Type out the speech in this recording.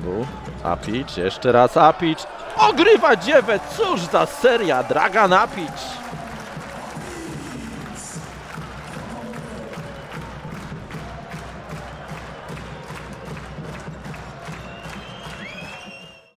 znowu Apić, jeszcze raz Apić. Ogrywa dziewę, cóż za seria, Dragan Apić.